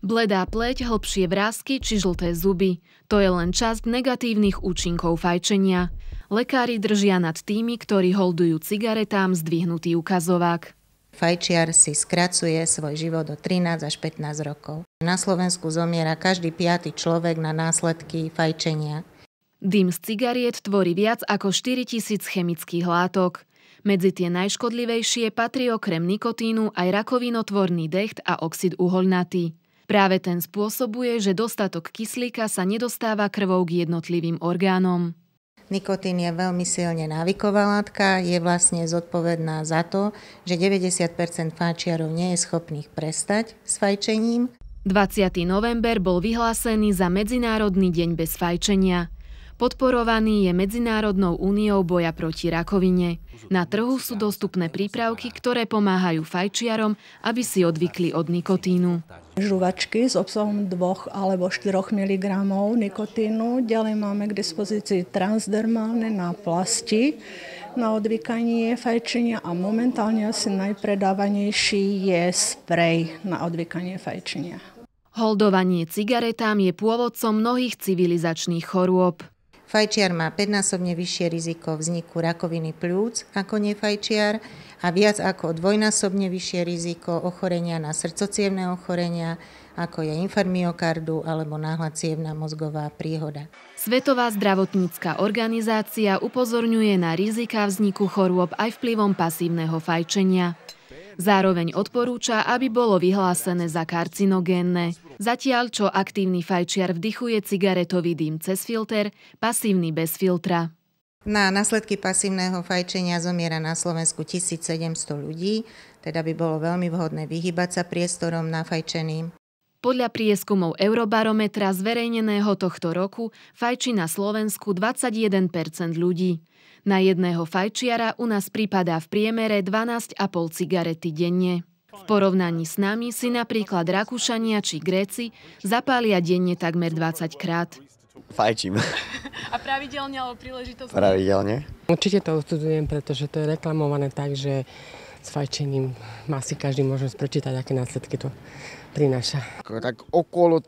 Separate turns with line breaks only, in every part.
Bledá pleť, hlbšie vrásky či žlté zuby. To je len časť negatívnych účinkov fajčenia. Lekári držia nad tými, ktorí holdujú cigaretám, zdvihnutý ukazovák.
Fajčiar si skracuje svoj život o 13 až 15 rokov. Na Slovensku zomiera každý 5. človek na následky fajčenia.
Dym z cigariet tvorí viac ako 4000 chemických látok. Medzi tie najškodlivejšie patrí okrem nikotínu aj rakovinotvorný decht a oxid uhoľnatý. Práve ten spôsobuje, že dostatok kyslíka sa nedostáva krvou k jednotlivým orgánom.
Nikotín je veľmi silne návyková látka, je vlastne zodpovedná za to, že 90% fajčiarov nie je schopných prestať s fajčením.
20. november bol vyhlásený za Medzinárodný deň bez fajčenia. Podporovaný je Medzinárodnou úniou boja proti rakovine. Na trhu sú dostupné prípravky, ktoré pomáhajú fajčiarom, aby si odvykli od nikotínu.
Žuvačky s obsahom 2 alebo 4 mg nikotínu. Ďalej máme k dispozícii transdermálne náplasti na odvykanie fajčenia a momentálne asi najpredávanejší je sprej na odvykanie fajčenia.
Holdovanie cigaretám je pôvodcom mnohých civilizačných chorôb.
Fajčiar má 5-násobne vyššie riziko vzniku rakoviny pľúc ako nefajčiar a viac ako 2-násobne vyššie riziko ochorenia na srdcocievne ochorenia, ako je infarkt myokardu alebo náhla cievna mozgová príhoda.
Svetová zdravotnícka organizácia upozorňuje na rizika vzniku chorôb aj vplyvom pasívneho fajčenia. Zároveň odporúča, aby bolo vyhlásené za karcinogénne. Zatiaľ, čo aktívny fajčiar vdychuje cigaretový dym cez filter, pasívny bez filtra.
Na následky pasívneho fajčenia zomiera na Slovensku 1700 ľudí, teda by bolo veľmi vhodné vyhýbať sa priestorom nafajčeným.
Podľa prieskumov Eurobarometra zverejneného tohto roku fajčí na Slovensku 21% ľudí. Na jedného fajčiara u nás pripadá v priemere 12,5 cigarety denne. V porovnaní s nami si napríklad Rakúšania či Gréci zapália denne takmer 20 krát.
Fajčím.
A pravidelne alebo príležitosť?
Pravidelne.
Určite to odsudzujem, pretože to je reklamované tak, že s fajčením má si každý možnosť prečítať, aké následky to prináša.
Tak okolo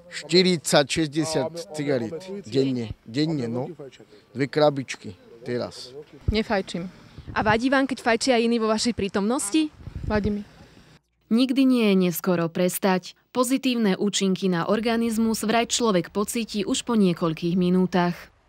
40-60 cigaret denne, no. 2 krabičky teraz.
Nefajčím.
A vadí vám, keď fajčia iní vo vašej prítomnosti?
Vadí mi.
Nikdy nie je neskoro prestať. Pozitívne účinky na organizmus vraj človek pocíti už po niekoľkých minútach.